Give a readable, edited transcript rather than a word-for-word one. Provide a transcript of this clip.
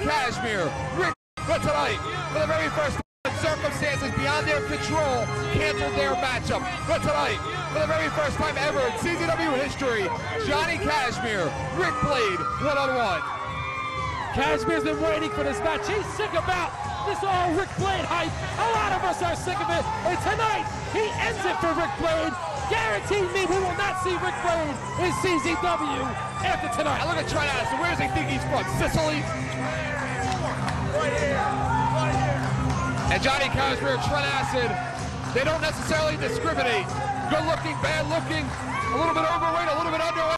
Kashmere, Rick, but tonight, for the very first time, circumstances beyond their control canceled their matchup. But tonight, for the very first time ever in CZW history, Johnny Kashmere, Rick Blade, one-on-one. Kashmere's been waiting for this match. He's sick about this all Rick Blade hype. A lot of us are sick of it. And tonight, he ends it for Rick Blade. Guaranteed me we will not see Rick Blade in CZW after tonight. I look at Trent Addison. Where does he think he's from? Sicily? Right here. Right here. And Johnny Kashmere, Trent Addison, they don't necessarily discriminate. Good looking, bad looking, a little bit overweight, a little bit underweight.